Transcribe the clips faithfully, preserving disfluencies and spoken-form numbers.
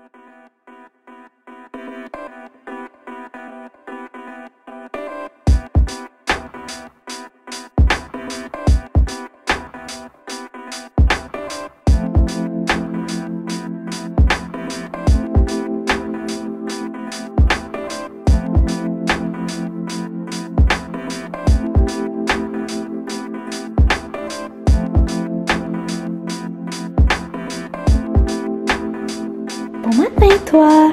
Bon matin, toi!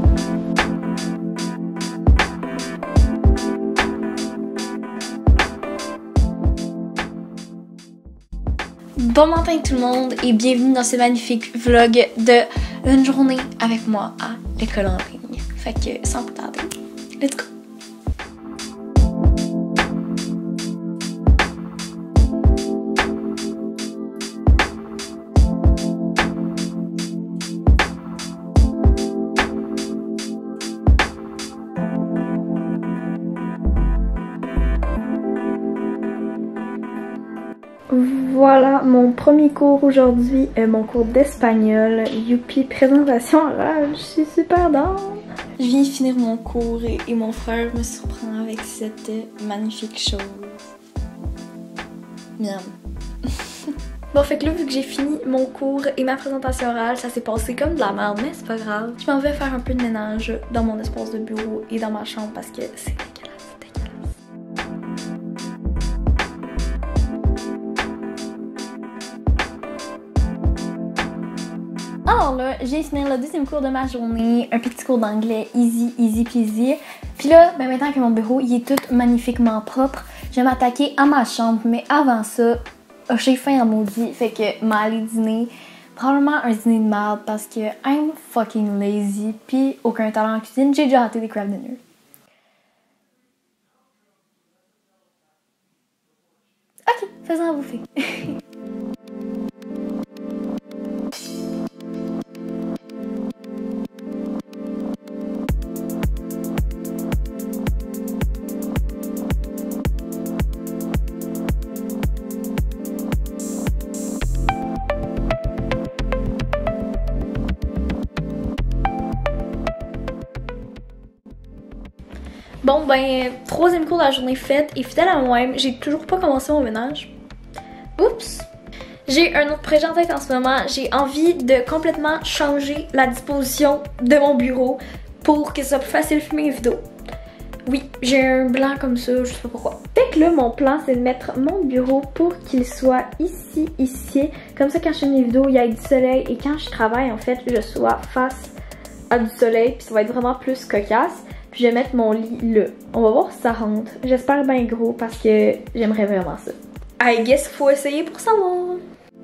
Bon matin tout le monde et bienvenue dans ce magnifique vlog de une journée avec moi à l'école en ligne. Fait que sans plus tarder, let's go! Voilà mon premier cours aujourd'hui, euh, mon cours d'espagnol. Youpi, présentation orale, je suis super down. Je viens de finir mon cours et, et mon frère me surprend avec cette magnifique chose. Miam. Bon, fait que là, vu que j'ai fini mon cours et ma présentation orale, ça s'est passé comme de la merde, mais c'est pas grave. Je m'en vais faire un peu de ménage dans mon espace de bureau et dans ma chambre parce que c'est dégueulasse. Alors là, j'ai fini le deuxième cours de ma journée, un petit cours d'anglais easy, easy peasy. Puis là, ben maintenant que mon bureau il est tout magnifiquement propre, je vais m'attaquer à ma chambre. Mais avant ça, j'ai faim à maudit, fait que m'aller dîner. Probablement un dîner de merde parce que I'm fucking lazy, puis aucun talent en cuisine. J'ai déjà raté des crab dinner. Ok, faisons à bouffer. Bon ben, troisième cours de la journée faite et fidèle à moi-même, j'ai toujours pas commencé mon ménage. Oups! J'ai un autre projet en tête en ce moment, j'ai envie de complètement changer la disposition de mon bureau pour que ce soit plus facile de filmer mes vidéos. Oui, j'ai un blanc comme ça, je sais pas pourquoi. Fait que là, mon plan c'est de mettre mon bureau pour qu'il soit ici, ici. Comme ça, quand je filme mes vidéos, il y a du soleil et quand je travaille, en fait, je sois face à du soleil puis ça va être vraiment plus cocasse. Puis je vais mettre mon lit là. On va voir si ça rentre. J'espère bien gros parce que j'aimerais vraiment ça. I guess qu'il faut essayer pour savoir.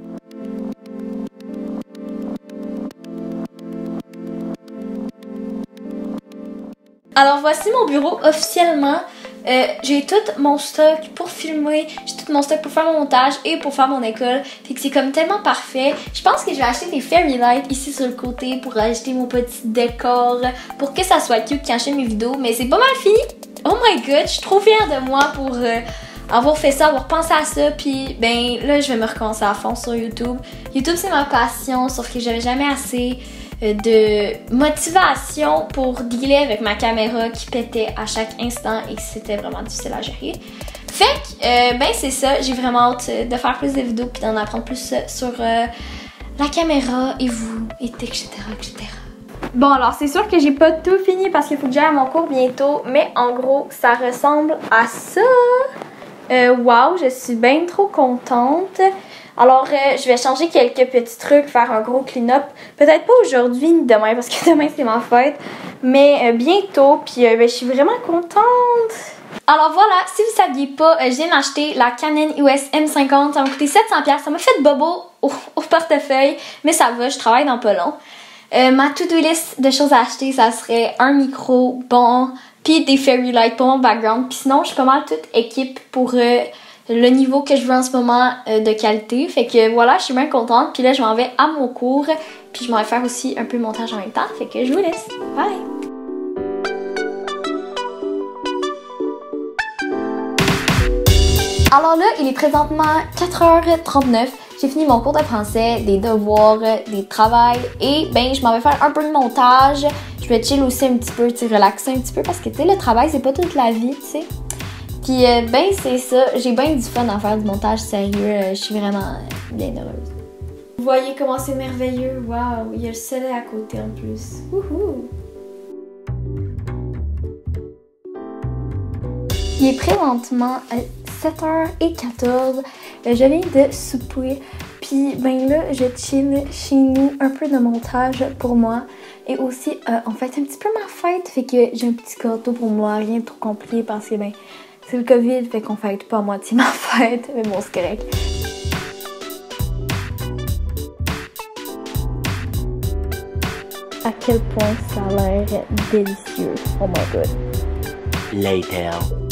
Alors voici mon bureau officiellement. Euh, j'ai tout mon stock pour filmer, j'ai tout mon stock pour faire mon montage et pour faire mon école. Fait que c'est comme tellement parfait. Je pense que je vais acheter des fairy lights ici sur le côté pour ajouter mon petit décor pour que ça soit cute quand je fais mes vidéos. Mais c'est pas mal fini. Oh my god, je suis trop fière de moi pour euh, avoir fait ça, avoir pensé à ça. Puis ben là, je vais me recommencer à fond sur YouTube. YouTube c'est ma passion, sauf que j'avais jamais assez de motivation pour dealer avec ma caméra qui pétait à chaque instant et que c'était vraiment difficile à gérer. Fait que, euh, ben c'est ça, j'ai vraiment hâte de faire plus de vidéos puis d'en apprendre plus sur euh, la caméra et vous, et etc, et cetera. Bon alors c'est sûr que j'ai pas tout fini parce qu'il faut que j'aille à mon cours bientôt, mais en gros ça ressemble à ça. Euh, wow, je suis bien trop contente. Alors, euh, je vais changer quelques petits trucs, faire un gros clean-up. Peut-être pas aujourd'hui ni demain, parce que demain c'est ma fête, mais euh, bientôt. Puis, euh, ben, je suis vraiment contente. Alors voilà, si vous saviez pas, euh, je viens d'acheter la Canon E O S M cinquante. Ça m'a coûté sept cents dollars. Ça m'a fait bobo au, au portefeuille, mais ça va, je travaille dans pas long. Euh, ma to-do list de choses à acheter, ça serait un micro bon, puis des fairy lights pour mon background. Puis sinon, je suis pas mal toute équipe pour euh, le niveau que je veux en ce moment euh, de qualité. Fait que voilà, je suis bien contente. Puis là, je m'en vais à mon cours. Puis je m'en vais faire aussi un peu de montage en même temps. Fait que je vous laisse. Bye! Alors là, il est présentement quatre heures trente-neuf. j'ai fini mon cours de français, des devoirs, des travails et ben je m'en vais faire un peu de montage. Je vais chill aussi un petit peu, tu sais, relaxer un petit peu parce que tu sais, le travail c'est pas toute la vie, tu sais. Puis euh, ben c'est ça, j'ai bien du fun à faire du montage sérieux, euh, je suis vraiment bien heureuse. Vous voyez comment c'est merveilleux, waouh, il y a le soleil à côté en plus. Wouhou! Il est présentement sept heures quatorze, je viens de souper, puis ben là je chill chez nous, un peu de montage pour moi et aussi euh, on fait un petit peu ma fête, fait que j'ai un petit gâteau pour moi, rien de trop compliqué parce que ben c'est le Covid, fait qu'on fête pas à moitié ma fête, mais bon c'est correct. À quel point ça a l'air délicieux, oh my god. Later.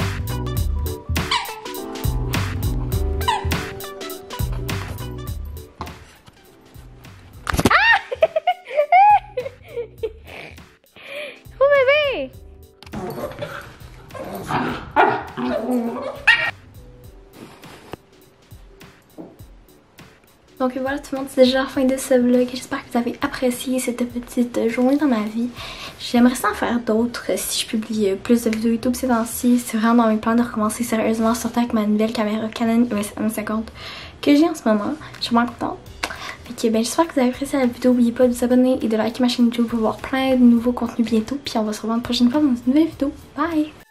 Donc voilà tout le monde, c'est déjà la fin de ce vlog. J'espère que vous avez apprécié cette petite journée dans ma vie. J'aimerais en faire d'autres si je publie plus de vidéos YouTube ces temps-ci. C'est vraiment dans mes plans de recommencer sérieusement, surtout avec ma nouvelle caméra Canon E O S M cinquante que j'ai en ce moment. Je suis vraiment contente. Fait que ben, j'espère que vous avez apprécié la vidéo. N'oubliez pas de vous abonner et de liker ma chaîne YouTube pour voir plein de nouveaux contenus bientôt. Puis on va se revoir une prochaine fois dans une nouvelle vidéo. Bye!